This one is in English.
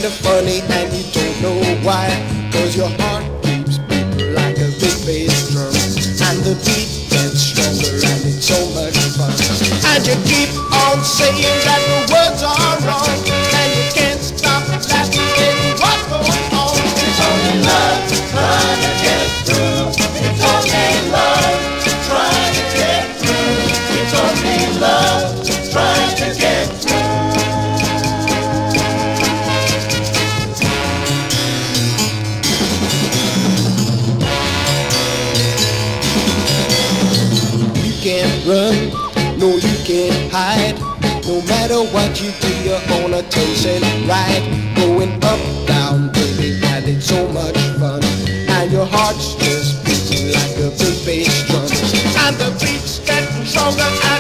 kinda funny and you don't know why, 'cause your heart keeps beating like a big bass drum, and the beat gets stronger and it's so much fun. And you keep on saying that the words are wrong, and you can't stop laughing at what's going on. It's only love trying to get through. It's only love trying to get through. It's only love trying to get through. You can't run, no you can't hide. No matter what you do, you're on a tension ride. Going up, down, baby, and it's so much fun. And your heart's just beating like a big bass drum, and the beat's getting stronger.